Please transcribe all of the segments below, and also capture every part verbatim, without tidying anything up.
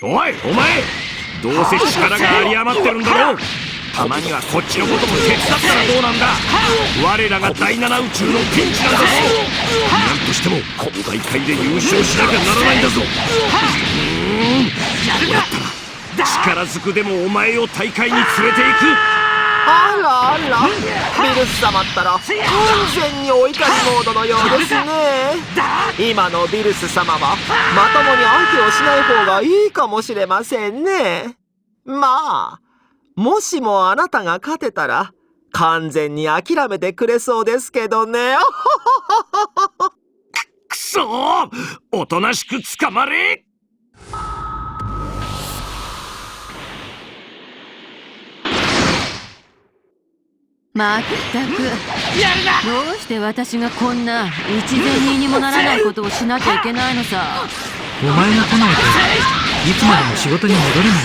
おいお前、どうせ力が有り余ってるんだろう。たまにはこっちのことも手伝ったらどうなんだ。我らが第七宇宙のピンチなんだぞ。なんとしてもこの大会で優勝しなきゃならないんだぞ。うーん、そうやったら力ずくでもお前を大会に連れていく。 あらあら、ビルス様ったら完全にお怒りモードのようですね。今のビルス様はまともに相手をしない方がいいかもしれませんね。まあもしもあなたが勝てたら完全に諦めてくれそうですけどね。 くそー、おとなしく捕まれ。 まったく、どうして私がこんな一銭にもならないことをしなきゃいけないのさ。 お前が来ないといつまでも仕事に戻れない。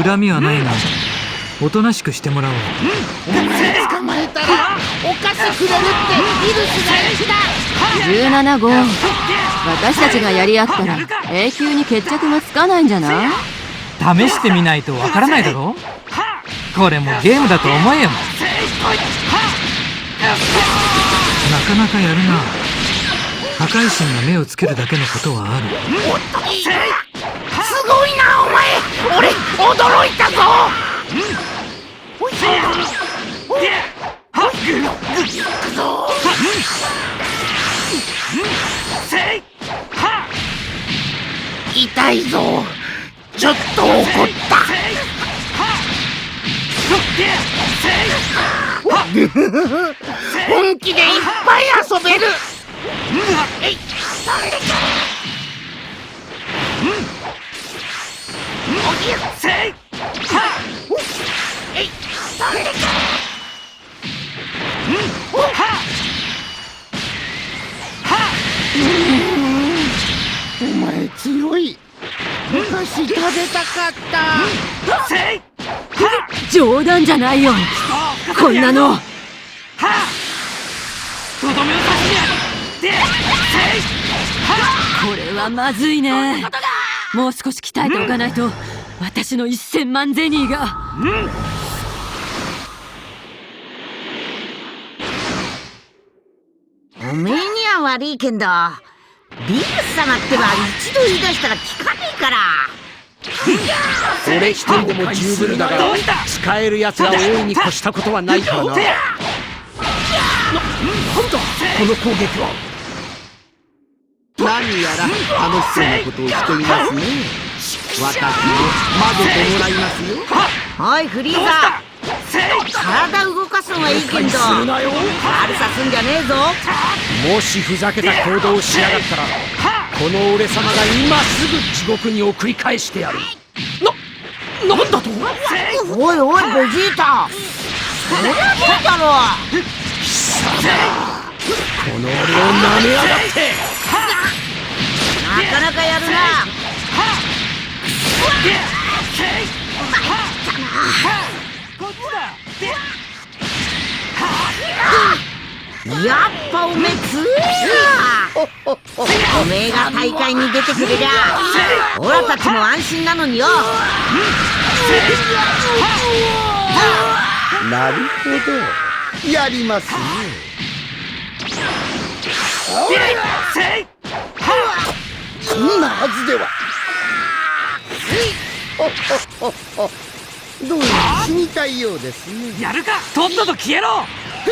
恨みはないがおとなしくしてもらおう。 お前捕まえたらお菓子くれるってビルスが言ってた。 じゅうなな号、私たちがやり合ったら永久に決着がつかないんじゃない？ 試してみないとわからないだろ。これもゲームだと思えよ。なかなかやるな。破壊神が目をつけるだけのことはある。 すごいなお前、俺驚いたぞ。痛いぞ、ちょっと怒った。本気でいっぱい遊べる。えい、それでかおぎゅっせいはえい、それでかお前強い。お菓子食べたかった。せい冗談じゃないよ、こんなの。これはまずいね。もう少し鍛えておかないと私のいっせんまんゼニーが。 おめえには悪いけど、ビルス様ってば一度言い出したら聞かねえから。 俺一人でも十分だが、使えるやつが多いに越したことはないからな。なんだこの攻撃は。 何やら楽しそうなことをしていますね。私も混ぜてもらいますよ。 おいフリーザ、体動かすのはいいけど悪さすんじゃねえぞ。 もしふざけた行動をしやがったら、この俺様が今すぐ地獄に送り返してやる。な、なんだと。 おいおいベジータ、そりゃねえだろ。 貴様、この俺を舐めやがって。 なかなかやるな。やっぱおめえ強えな。おめえが大会に出てくれりゃオラたちも安心なのによ。 なるほど、やりますね。そんなはずでは。どうも死にたいようですね。 やるか、とっとと消えろ。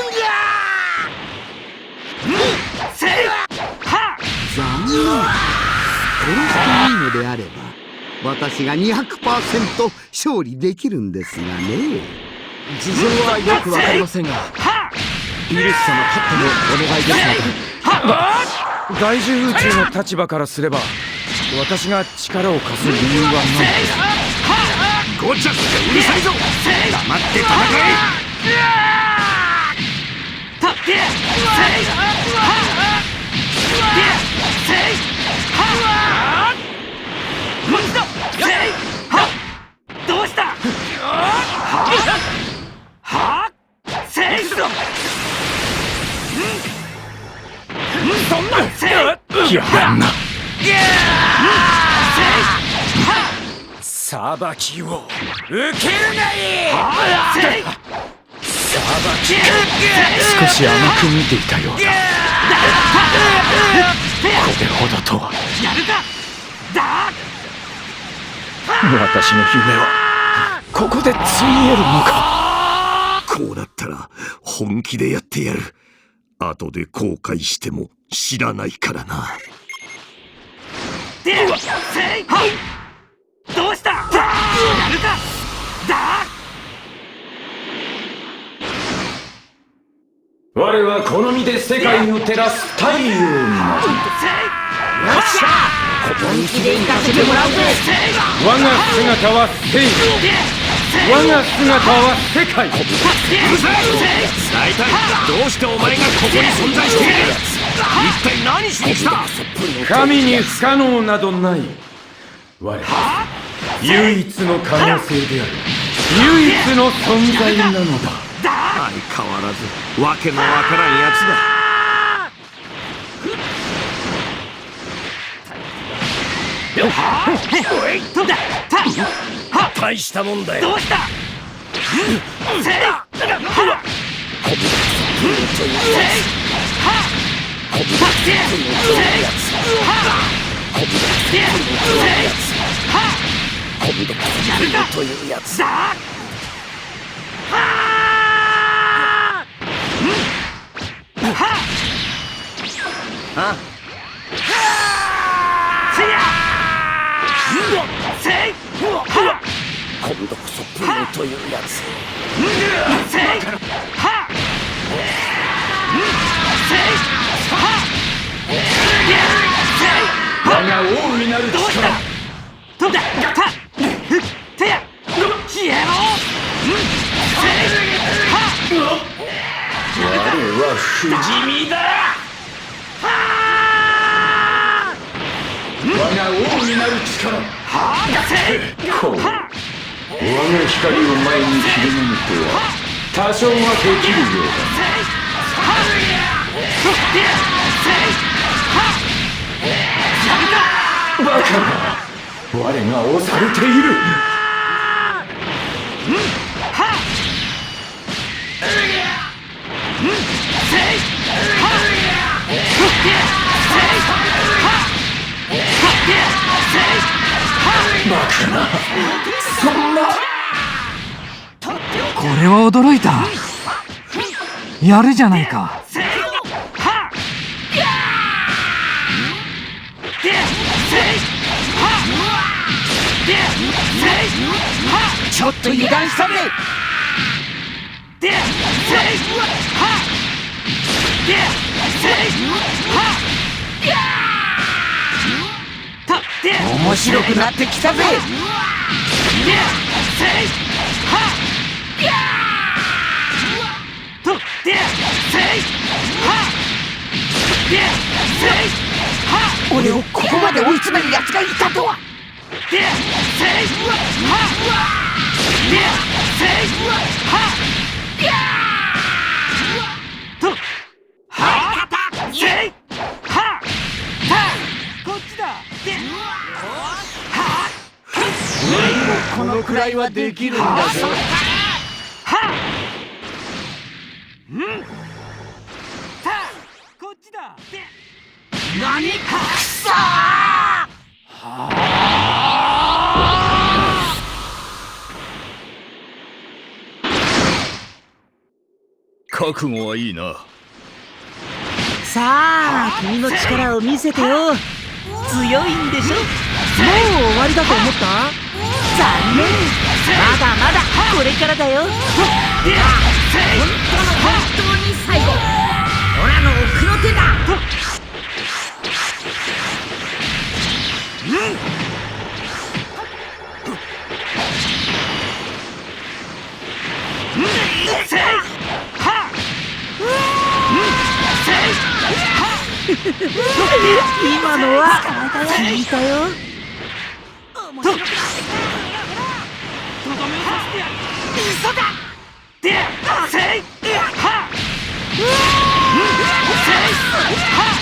残念。殺していいのであれば私が にひゃくパーセント 勝利できるんですがね。 事情はよくわかりませんが、ビルス様勝ってもお願いですので。外獣宇宙の立場からすれば、私が力を貸す理由はない。 ごちゃくちゃうるさいぞ。黙って戦え。どうした。はぁせいぞ。そんなせいやがんな。 裁きを受けるがいい。裁き少し甘く見ていたようだ。これほどとは。私の夢はここでついえるのか。 こうなったら本気でやってやる。後で後悔しても知らないからな。 どうした？やるか？だ！ 我はこの身で世界を照らす太陽になる。よっしゃ！本気で行かせてもらうぜ。我が姿は正義。我が姿は世界。 大体どうしてお前がここに存在している？一体何しに来た？ 神に不可能などない。我は唯一の可能性である。唯一の存在なのだ。 相変わらずわけのわからんやつだ。大したもんだよ。どうした？というやつだ。今度こそプロというやつ。 我が王になる力。 どうだ？てや消えろ。 我は不死身だ。我が王になる力。こう我が光を前に切り込むとは多少はできるようだ。バカな。我が押されている。バカな。そんな。 これは驚いた。やるじゃないか。 ちょっと油断したぜ。面白くなってきたぜ。俺をここまで追い詰める奴がいたとは。このくらいはできるんだぞ。何かくそ覚悟はいいな。 さあ君の力を見せてよ。強いんでしょ。もう終わりだと思った？残念。まだまだこれからだよ。本当の本当に最後。オラの奥の手だ。今のは聞いたよ。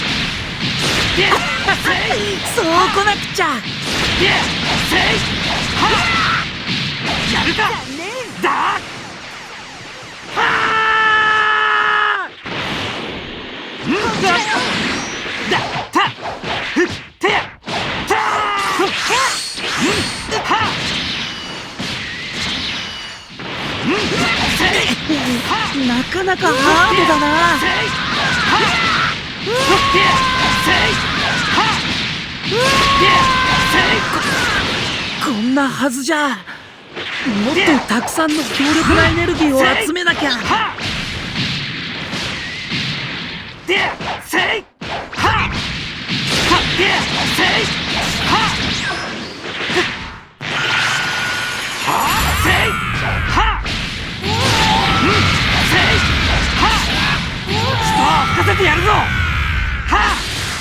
そう来なくちゃ。 やるかだはーだたふってやたふっはなかなかハードだな。こんなはずじゃ。もっとたくさんの強力なエネルギーを集めなきゃ。 吹かせてやるぞ。はあ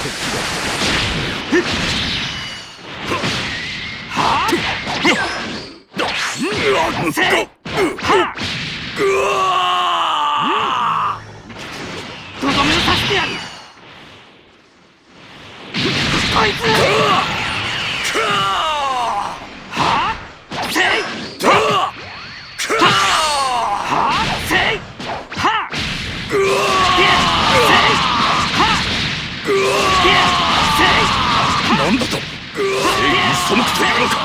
とどめをさせてやる。こいつはせいはせいはなんだと正義に背くというのか。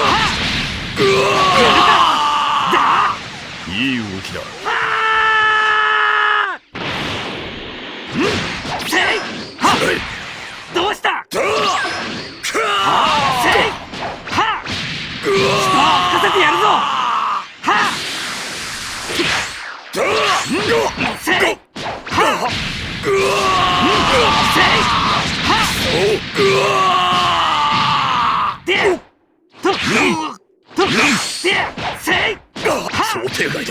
いい動きだ。 どうした。人を吹かせてやるぞ。 想定外だ。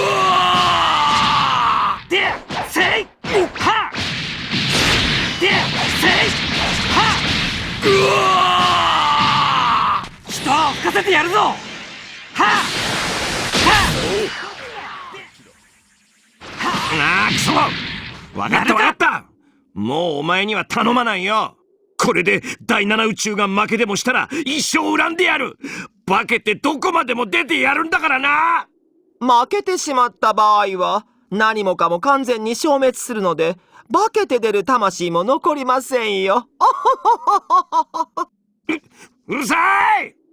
人を吹かせてやるぞ。はああ、くそ！わかったわかった。もうお前には頼まないよ。これで第七宇宙が負けでもしたら一生恨んでやる。化けてどこまでも出てやるんだからな。 負けてしまった場合は何もかも完全に消滅するので、化けて出る魂も残りませんよ。 う、うるさい！